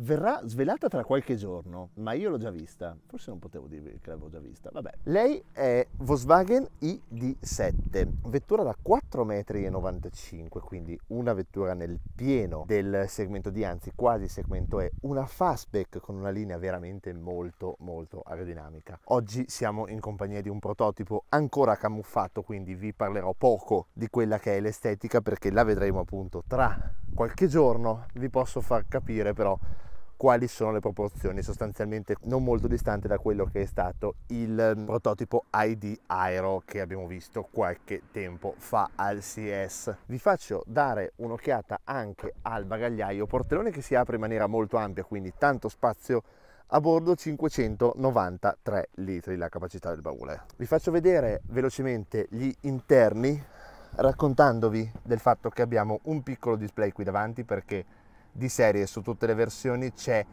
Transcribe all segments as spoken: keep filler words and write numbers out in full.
verrà svelata tra qualche giorno, ma io l'ho già vista, forse non potevo dirvi che l'avevo già vista, vabbè. Lei è Volkswagen I D sette, vettura da quattro virgola novantacinque metri, quindi una vettura nel pieno del segmento D, anzi quasi segmento E, una fastback con una linea veramente molto molto aerodinamica. Oggi siamo in compagnia di un prototipo ancora camuffato, quindi vi parlerò poco di quella che è l'estetica perché la vedremo appunto tra qualche giorno. Vi posso far capire però quali sono le proporzioni, sostanzialmente non molto distante da quello che è stato il prototipo I D Aero che abbiamo visto qualche tempo fa al C E S. Vi faccio dare un'occhiata anche al bagagliaio, portellone che si apre in maniera molto ampia, quindi tanto spazio a bordo, cinquecentonovantatré litri la capacità del baule. Vi faccio vedere velocemente gli interni raccontandovi del fatto che abbiamo un piccolo display qui davanti perché di serie su tutte le versioni c'è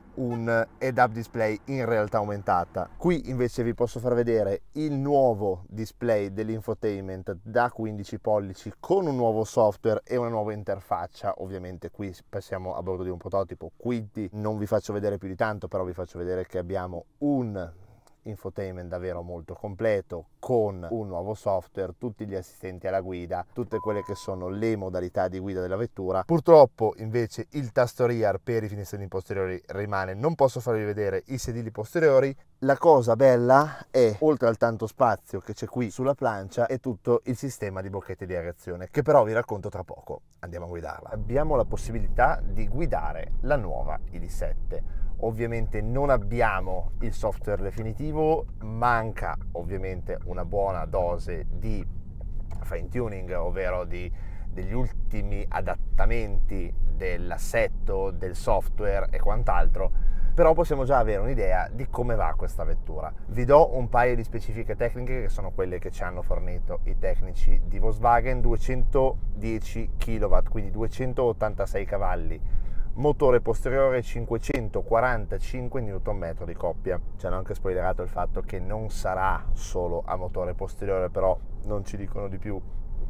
un head-up display in realtà aumentata. Qui invece vi posso far vedere il nuovo display dell'infotainment da quindici pollici con un nuovo software e una nuova interfaccia. Ovviamente qui passiamo a bordo di un prototipo, quindi non vi faccio vedere più di tanto, però vi faccio vedere che abbiamo un infotainment davvero molto completo con un nuovo software, tutti gli assistenti alla guida, tutte quelle che sono le modalità di guida della vettura. Purtroppo invece il tasto rear per i finestrini posteriori rimane, non posso farvi vedere i sedili posteriori. La cosa bella è, oltre al tanto spazio che c'è qui sulla plancia, è tutto il sistema di bocchette di aerazione che però vi racconto tra poco. Andiamo a guidarla. Abbiamo la possibilità di guidare la nuova I D sette. Ovviamente non abbiamo il software definitivo, manca ovviamente una buona dose di fine tuning, ovvero di, degli ultimi adattamenti dell'assetto, del software e quant'altro, però possiamo già avere un'idea di come va questa vettura. Vi do un paio di specifiche tecniche che sono quelle che ci hanno fornito i tecnici di Volkswagen: duecentodieci chilowatt, quindi duecentottantasei cavalli, motore posteriore cinquecentoquarantacinque newton metri di coppia. Ci hanno anche spoilerato il fatto che non sarà solo a motore posteriore, però non ci dicono di più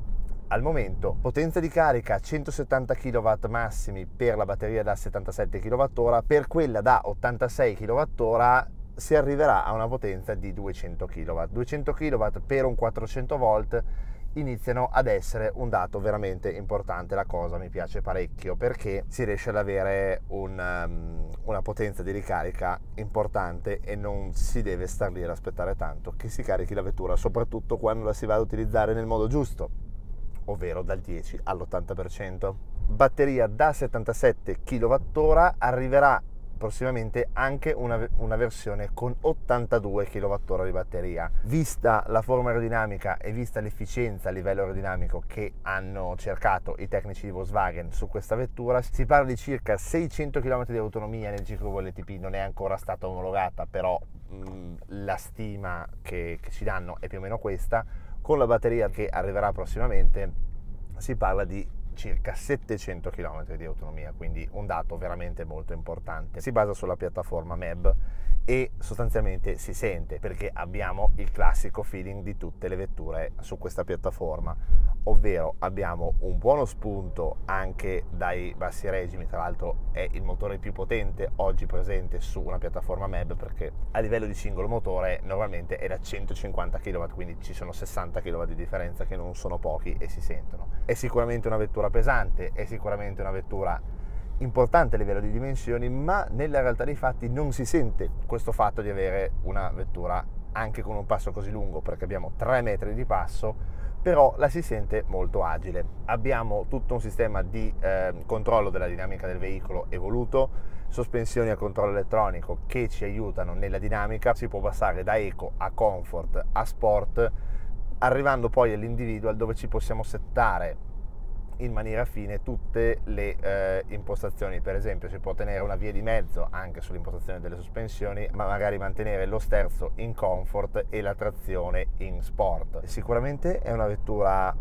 al momento. Potenza di carica centosettanta chilowatt massimi per la batteria da settantasette chilowattora, per quella da ottantasei chilowattora si arriverà a una potenza di duecento chilowatt. duecento chilowatt per un quattrocento volt iniziano ad essere un dato veramente importante. La cosa mi piace parecchio perché si riesce ad avere un, um, una potenza di ricarica importante e non si deve star lì ad aspettare tanto che si carichi la vettura, soprattutto quando la si va ad utilizzare nel modo giusto, ovvero dal dieci all'ottanta per cento. Batteria da settantasette chilowattora, arriverà prossimamente anche una, una versione con ottantadue chilowattora di batteria. Vista la forma aerodinamica e vista l'efficienza a livello aerodinamico che hanno cercato i tecnici di Volkswagen su questa vettura, si parla di circa seicento chilometri di autonomia nel ciclo V L T P. Non è ancora stata omologata, però mh, la stima che, che ci danno è più o meno questa. Con la batteria che arriverà prossimamente si parla di circa settecento chilometri di autonomia, quindi un dato veramente molto importante. Si basa sulla piattaforma M E B e sostanzialmente si sente perché abbiamo il classico feeling di tutte le vetture su questa piattaforma, ovvero abbiamo un buono spunto anche dai bassi regimi. Tra l'altro è il motore più potente oggi presente su una piattaforma M E B perché a livello di singolo motore normalmente è da centocinquanta chilowatt, quindi ci sono sessanta chilowatt di differenza che non sono pochi e si sentono. È sicuramente una vettura pesante, è sicuramente una vettura importante a livello di dimensioni, ma nella realtà dei fatti non si sente questo fatto di avere una vettura anche con un passo così lungo, perché abbiamo tre metri di passo, però la si sente molto agile. Abbiamo tutto un sistema di eh, controllo della dinamica del veicolo evoluto, sospensioni a controllo elettronico che ci aiutano nella dinamica. Si può passare da eco a comfort a sport, arrivando poi all'individual dove ci possiamo settare in maniera fine tutte le eh, impostazioni. Per esempio si può tenere una via di mezzo anche sull'impostazione delle sospensioni, ma magari mantenere lo sterzo in comfort e la trazione in sport. Sicuramente è una vettura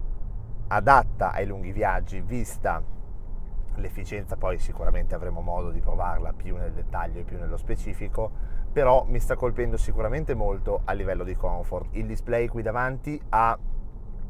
adatta ai lunghi viaggi, vista l'efficienza. Poi sicuramente avremo modo di provarla più nel dettaglio e più nello specifico, però mi sta colpendo sicuramente molto a livello di comfort. Il display qui davanti ha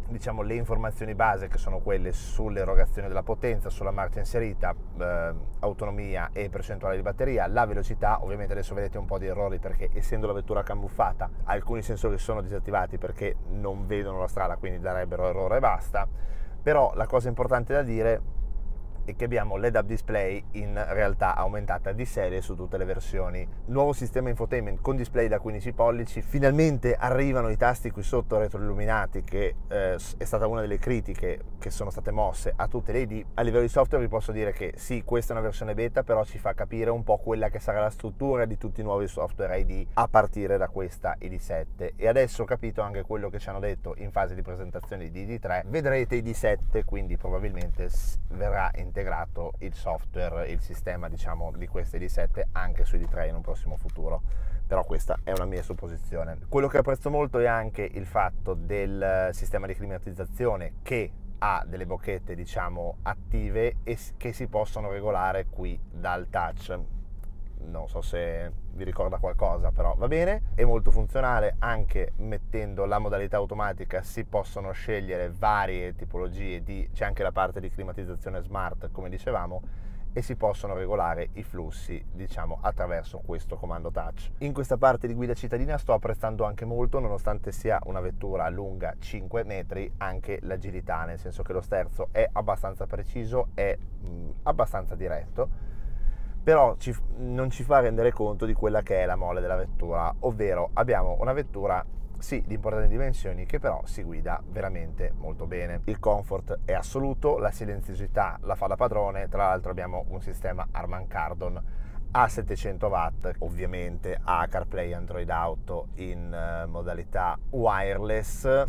diciamo le informazioni base, che sono quelle sull'erogazione della potenza, sulla marcia inserita, eh, autonomia e percentuale di batteria, la velocità. Ovviamente adesso vedete un po' di errori perché essendo la vettura camuffata alcuni sensori sono disattivati perché non vedono la strada, quindi darebbero errore e basta. Però la cosa importante da dire è che abbiamo l'Head Up Display in realtà aumentata di serie su tutte le versioni. Nuovo sistema infotainment con display da quindici pollici, finalmente arrivano i tasti qui sotto retroilluminati, che eh, è stata una delle critiche che sono state mosse a tutte le I D. A livello di software vi posso dire che sì, questa è una versione beta, però ci fa capire un po' quella che sarà la struttura di tutti i nuovi software I D a partire da questa I D sette. E adesso ho capito anche quello che ci hanno detto in fase di presentazione di I D tre, vedrete I D sette, quindi probabilmente verrà integrato integrato il software, il sistema diciamo di queste I D sette anche su I D tre in un prossimo futuro, però questa è una mia supposizione. Quello che apprezzo molto è anche il fatto del sistema di climatizzazione che ha delle bocchette diciamo attive e che si possono regolare qui dal touch. Non so se vi ricorda qualcosa, però va bene, è molto funzionale. Anche mettendo la modalità automatica si possono scegliere varie tipologie di, c'è anche la parte di climatizzazione smart come dicevamo, e si possono regolare i flussi diciamo attraverso questo comando touch. In questa parte di guida cittadina sto apprezzando anche molto, nonostante sia una vettura lunga cinque metri, anche l'agilità, nel senso che lo sterzo è abbastanza preciso, è mh, abbastanza diretto, però ci, non ci fa rendere conto di quella che è la mole della vettura, ovvero abbiamo una vettura sì di importanti dimensioni che però si guida veramente molto bene. Il comfort è assoluto, la silenziosità la fa da padrone, tra l'altro abbiamo un sistema Harman Kardon a settecento watt, ovviamente ha CarPlay Android Auto in uh, modalità wireless.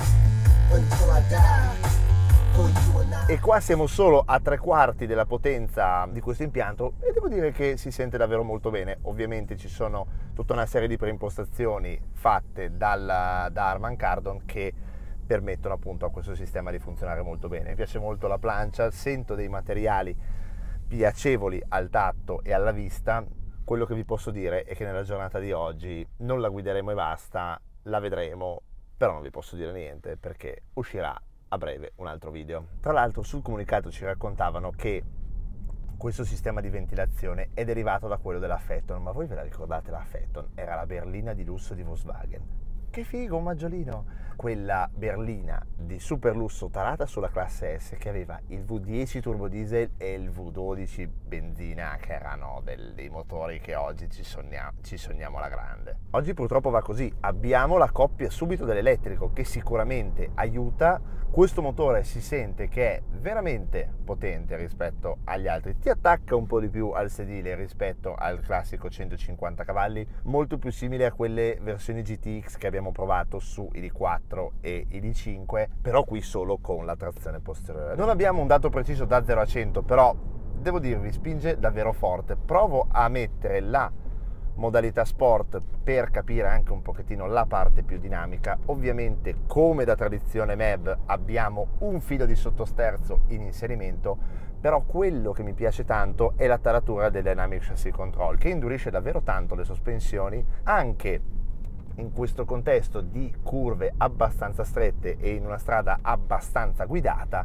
E qua siamo solo a tre quarti della potenza di questo impianto e devo dire che si sente davvero molto bene. Ovviamente ci sono tutta una serie di preimpostazioni fatte dalla, da Harman Kardon che permettono appunto a questo sistema di funzionare molto bene. Mi piace molto la plancia, sento dei materiali piacevoli al tatto e alla vista. Quello che vi posso dire è che nella giornata di oggi non la guideremo e basta, la vedremo, però non vi posso dire niente perché uscirà a breve un altro video. Tra l'altro sul comunicato ci raccontavano che questo sistema di ventilazione è derivato da quello della Phaeton, ma voi ve la ricordate la Phaeton? Era la berlina di lusso di Volkswagen. Che figo, un maggiolino! Quella berlina di super lusso tarata sulla classe S che aveva il V dieci turbo diesel e il V dodici benzina, che erano del, dei motori che oggi ci sogniamo, ci sogniamo alla grande. Oggi purtroppo va così, abbiamo la coppia subito dell'elettrico che sicuramente aiuta. Questo motore si sente che è veramente potente rispetto agli altri, ti attacca un po' di più al sedile rispetto al classico centocinquanta cavalli, molto più simile a quelle versioni G T X che abbiamo provato su I D quattro e I D cinque, però qui solo con la trazione posteriore. Non abbiamo un dato preciso da zero a cento, però devo dirvi spinge davvero forte. Provo a mettere la modalità sport per capire anche un pochettino la parte più dinamica. Ovviamente come da tradizione M E B abbiamo un filo di sottosterzo in inserimento, però quello che mi piace tanto è la taratura del Dynamic Chassis Control che indurisce davvero tanto le sospensioni anche in questo contesto di curve abbastanza strette e in una strada abbastanza guidata.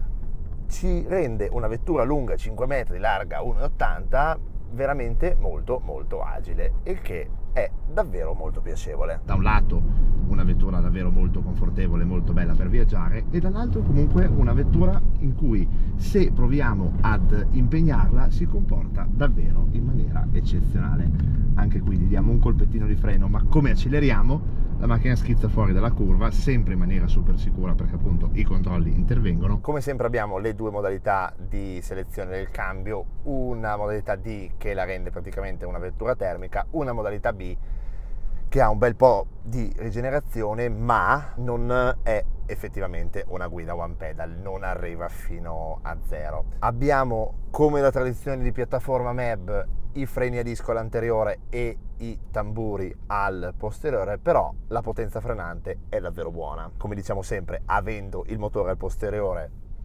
Ci rende una vettura lunga cinque metri, larga uno virgola ottanta veramente molto molto agile, il che è davvero molto piacevole. Da un lato una vettura davvero molto confortevole, molto bella per viaggiare, e dall'altro comunque una vettura in cui se proviamo ad impegnarla si comporta davvero in maniera eccezionale. Anche qui gli diamo un colpettino di freno, ma come acceleriamo la macchina schizza fuori dalla curva, sempre in maniera super sicura perché appunto i controlli intervengono. Come sempre abbiamo le due modalità di selezione del cambio, una modalità D che la rende praticamente una vettura termica, una modalità B che ha un bel po' di rigenerazione ma non è effettivamente una guida one pedal, non arriva fino a zero. Abbiamo come la tradizione di piattaforma M E B i freni a disco all'anteriore e i tamburi al posteriore, però la potenza frenante è davvero buona. Come diciamo sempre, avendo il motore al posteriore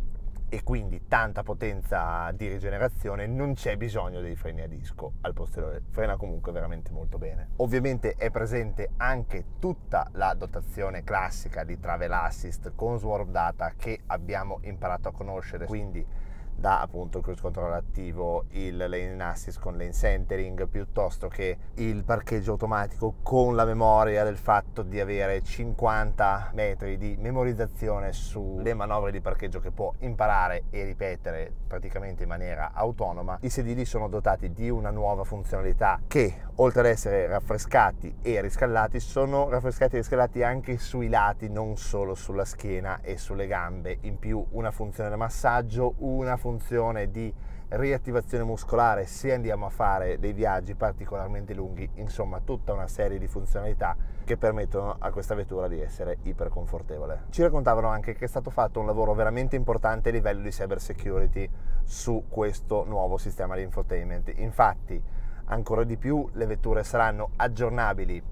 e quindi tanta potenza di rigenerazione, non c'è bisogno dei freni a disco al posteriore, frena comunque veramente molto bene. Ovviamente è presente anche tutta la dotazione classica di Travel Assist con Swarm Data che abbiamo imparato a conoscere, quindi da appunto il cruise control attivo, il lane assist con lane centering, piuttosto che il parcheggio automatico con la memoria del fatto di avere cinquanta metri di memorizzazione sulle manovre di parcheggio che può imparare e ripetere praticamente in maniera autonoma. I sedili sono dotati di una nuova funzionalità che, oltre ad essere raffrescati e riscaldati, sono raffrescati e riscaldati anche sui lati, non solo sulla schiena e sulle gambe. In più una funzione di massaggio, una funzione di riattivazione muscolare se andiamo a fare dei viaggi particolarmente lunghi, insomma tutta una serie di funzionalità che permettono a questa vettura di essere iper confortevole. Ci raccontavano anche che è stato fatto un lavoro veramente importante a livello di cyber security su questo nuovo sistema di infotainment. Infatti ancora di più le vetture saranno aggiornabili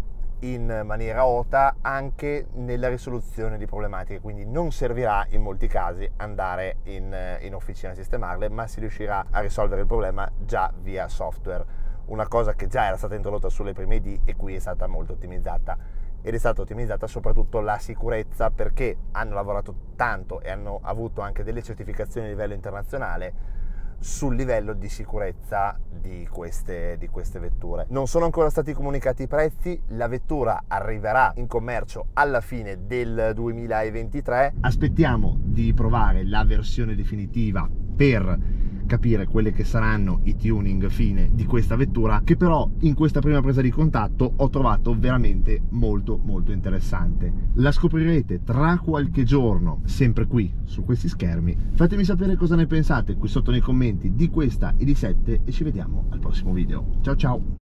in maniera O T A anche nella risoluzione di problematiche, quindi non servirà in molti casi andare in, in officina a sistemarle, ma si riuscirà a risolvere il problema già via software, una cosa che già era stata introdotta sulle prime I D e qui è stata molto ottimizzata, ed è stata ottimizzata soprattutto la sicurezza, perché hanno lavorato tanto e hanno avuto anche delle certificazioni a livello internazionale sul livello di sicurezza di queste, di queste vetture. Non sono ancora stati comunicati i prezzi, la vettura arriverà in commercio alla fine del duemilaventitré. Aspettiamo di provare la versione definitiva per capire quelle che saranno i tuning fine di questa vettura, che però in questa prima presa di contatto ho trovato veramente molto molto interessante. La scoprirete tra qualche giorno sempre qui su questi schermi. Fatemi sapere cosa ne pensate qui sotto nei commenti di questa I D sette e ci vediamo al prossimo video. Ciao ciao!